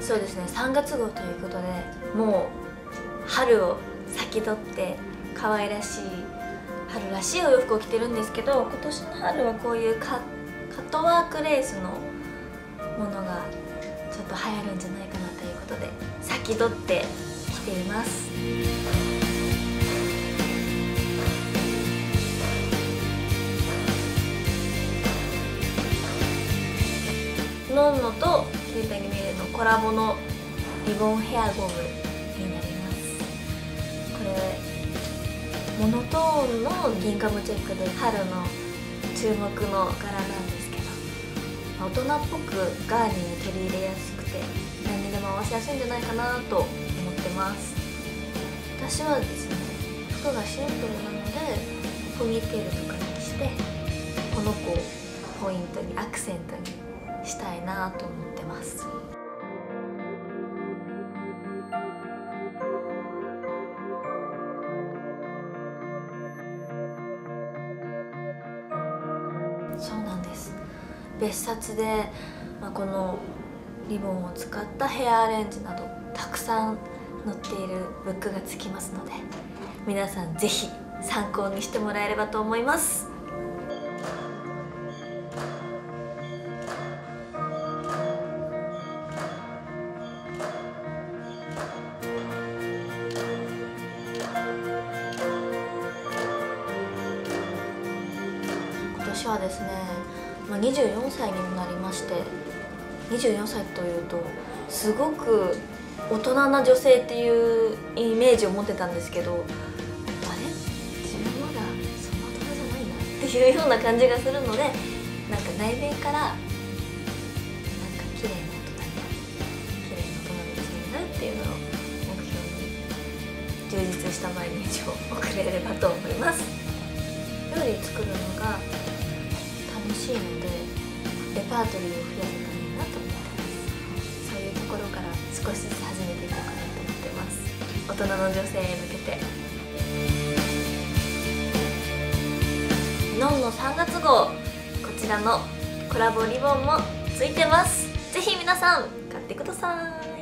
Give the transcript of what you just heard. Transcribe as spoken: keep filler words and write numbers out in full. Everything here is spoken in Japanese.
そうですね、さんがつ号ということで、もう春を先取って可愛らしい春らしいお洋服を着てるんですけど、今年の春はこういうカ、カットワークレースのものがちょっと流行るんじゃないかなということで先取って着ています。ノンノとキューペニミルのコラボのリボンヘアゴムになります。これモノトーンのギンガムチェックで春の注目の柄なんですけど、大人っぽくガーリーに取り入れやすくて何にでも合わせやすいんじゃないかなと思ってます。私はですね、服がシンプルなのでポニーテールとかにしてこの子をポイントにアクセントにしたいなと思ってます。そうなんです、別冊で、まあ、このリボンを使ったヘアアレンジなどたくさん載っているブックがつきますので、皆さんぜひ参考にしてもらえればと思います。私はですね、まあ、にじゅうよんさいにもなりまして、にじゅうよんさいというとすごく大人な女性っていうイメージを持ってたんですけど、あれ自分まだそんな大人じゃないなっていうような感じがするので、なんか内面からなんか綺麗な大人になる、綺麗な大人の女性になるっていうのを目標に充実した毎日を送れればと思います。料理作るのが楽しいのでレパートリーを増やせたらいいなと思ってます。そういうところから少しずつ始めていこうかなと思ってます。大人の女性へ向けて。ノンのさんがつ号、こちらのコラボリボンもついてます。ぜひ皆さん買ってください。